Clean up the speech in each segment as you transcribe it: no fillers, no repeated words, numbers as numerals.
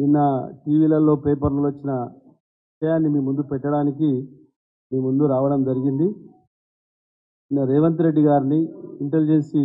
నిన్న టీవీలలో పేపర్లలో వచ్చిన విషయాన్ని మీ ముందు పెట్టడానికి మీ ముందు రావడం జరిగింది. నిన్న రేవంత్ రెడ్డి గారిని ఇంటెలిజెన్సీ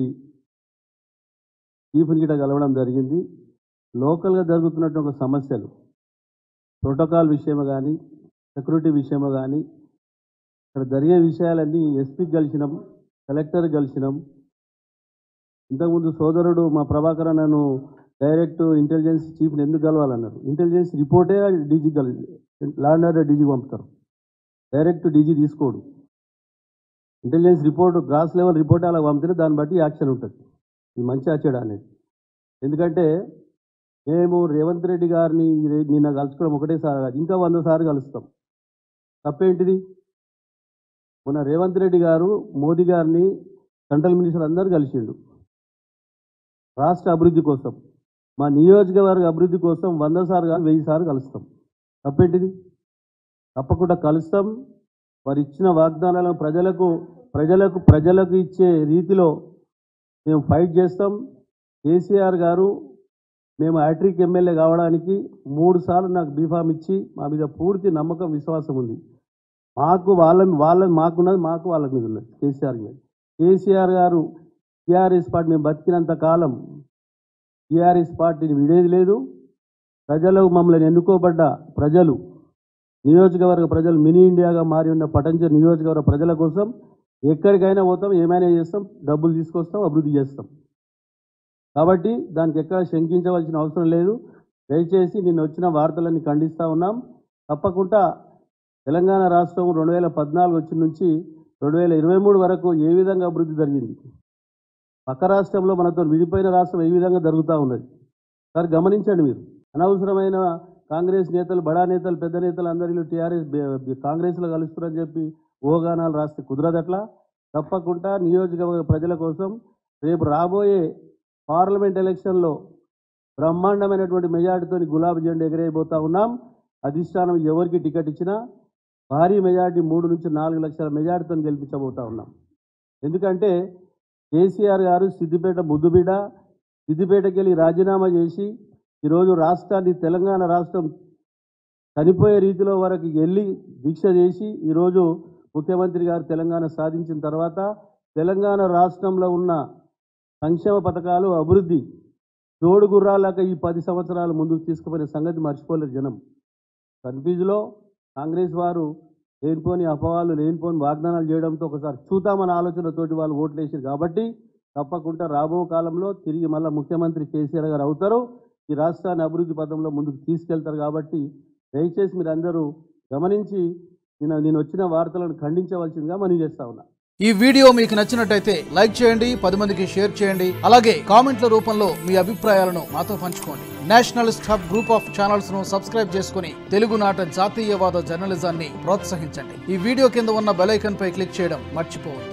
చీఫ్ని గిట్ట కలవడం జరిగింది. లోకల్గా జరుగుతున్నట్టు ఒక సమస్యలు ప్రోటోకాల్ విషయమో కానీ సెక్యూరిటీ విషయమో కానీ ఇక్కడ జరిగే విషయాలన్నీ ఎస్పీకి కలిసినాం, కలెక్టర్ కలిసినాం. ఇంతకుముందు సోదరుడు మా ప్రభాకర్ నన్ను డైరెక్ట్ ఇంటెలిజెన్స్ చీఫ్ని ఎందుకు కలవాలన్నారు. ఇంటెలిజెన్స్ రిపోర్టే డీజీ లా అండ్ ఆర్డర్ డీజీకి పంపుతారు, డైరెక్ట్ డీజీ తీసుకోడు. Intelligence report gross level report అలా పంపితే దాన్ని బట్టి యాక్షన్ ఉంటుంది. ఇది మంచి ఆచడ అనేది. ఎందుకంటే మేము రేవంత్ రెడ్డి గారిని నిన్న కలుసుకోవడం ఒకటేసారి కాదు, ఇంకా 100 సార్లు కలుస్తాం. తప్పేంటిది? మొన్న రేవంత్ రెడ్డి గారు మోదీ గారిని సెంట్రల్ మినిస్టర్ అందరూ కలిసిండు రాష్ట్ర అభివృద్ధి కోసం, మా నియోజకవర్గ అభివృద్ధి కోసం 100 సార్లు కాదు 1000 సార్లు కలుస్తాం. తప్పేంటిది? తప్పకుండా కలుస్తాం. వారు ఇచ్చిన వాగ్దానాలను ప్రజలకు ఇచ్చే రీతిలో మేము ఫైట్ చేస్తాం. కేసీఆర్ గారు మేము హ్యాట్రిక్ ఎమ్మెల్యే కావడానికి 3 సార్లు నాకు బీఫామ్ ఇచ్చి మా మీద పూర్తి నమ్మకం విశ్వాసం ఉంది. మాకున్నది మాకు వాళ్ళ మీద ఉన్నది కేసీఆర్ మీద. కేసీఆర్ గారు టీఆర్ఎస్ పార్టీ మేము బతికినంత కాలం టీఆర్ఎస్ పార్టీని విడేది లేదు. ప్రజలకు మమ్మల్ని ఎన్నుకోబడ్డ ప్రజలు, నియోజకవర్గ ప్రజలు మినీ ఇండియాగా మారి ఉన్న పటంచెరు నియోజకవర్గ ప్రజల కోసం ఎక్కడికైనా పోతాం, ఏమైనా చేస్తాం, డబ్బులు తీసుకొస్తాం, అభివృద్ధి చేస్తాం. కాబట్టి దానికి ఎక్కడ శంకించవలసిన అవసరం లేదు. దయచేసి నిన్న వచ్చిన వార్తలన్నీ ఖండిస్తూ ఉన్నాం. తప్పకుండా తెలంగాణ రాష్ట్రం 2014 వచ్చిన నుంచి 2023 వరకు ఏ విధంగా అభివృద్ధి జరిగింది, పక్క రాష్ట్రంలో మనతో విడిపోయిన రాష్ట్రం ఏ విధంగా జరుగుతూ ఉన్నది సార్ గమనించండి. మీరు అనవసరమైన కాంగ్రెస్ నేతలు, బడా నేతలు, పెద్ద నేతలు అందరిలో టీఆర్ఎస్ కాంగ్రెస్లో కలుస్తున్నారని చెప్పి ఓగానాలు రాస్తే కుదరదట్లా. తప్పకుండా నియోజకవర్గ ప్రజల కోసం రేపు రాబోయే పార్లమెంట్ ఎలక్షన్లో బ్రహ్మాండమైనటువంటి మెజార్టీతో గులాబీ జెండా ఎగరేయబోతా ఉన్నాం. అధిష్టానం ఎవరికి టికెట్ ఇచ్చినా భారీ మెజార్టీ 3 నుంచి 4 లక్షల మెజార్టీతో గెలిపించబోతా ఉన్నాం. ఎందుకంటే కేసీఆర్ గారు సిద్దిపేట ముద్దుబిడ్డ, సిద్దిపేటకి వెళ్ళి రాజీనామా చేసి ఈరోజు రాష్ట్రాన్ని, తెలంగాణ రాష్ట్రం చనిపోయే రీతిలో వరకు వెళ్ళి దీక్ష చేసి ఈరోజు ముఖ్యమంత్రి గారు తెలంగాణ సాధించిన తర్వాత తెలంగాణ రాష్ట్రంలో ఉన్న సంక్షేమ పథకాలు, అభివృద్ధి తోడు గుర్రాలాక ఈ 10 సంవత్సరాలు ముందుకు తీసుకుపోయిన సంగతి మర్చిపోలేరు జనం. కన్ఫ్యూజ్లో కాంగ్రెస్ వారు లేనిపోని అపవాళ్ళు, లేనిపోని వాగ్దానాలు చేయడంతో ఒకసారి చూద్దామన్న ఆలోచనతోటి వాళ్ళు ఓట్లు వేసారు. కాబట్టి తప్పకుండా రాబో కాలంలో తిరిగి మళ్ళీ ముఖ్యమంత్రి కేసీఆర్ గారు అవుతారు, ఈ రాష్ట్రాన్ని అభివృద్ధి పథంలో ముందుకు తీసుకెళ్తారు. కాబట్టి దయచేసి మీరు అందరూ గమనించి నేను వచ్చిన వార్తలను ఖండించవలసిందిగా మనవి చేస్తా ఉన్నా. ఈ వీడియో మీకు నచ్చినట్టయితే లైక్ చేయండి, 10 మందికి షేర్ చేయండి. అలాగే కామెంట్ల రూపంలో మీ అభిప్రాయాలను మాతో పంచుకోండి. Nationalist Hub group of channels ను సబ్స్క్రైబ్ చేసుకుని తెలుగునాట జాతీయవాద జర్నలిజాన్ని ప్రోత్సహించండి. ఈ వీడియో కింద ఉన్న బెల్ ఐకాన్ పై క్లిక్ చేయడం మర్చిపోవద్దు.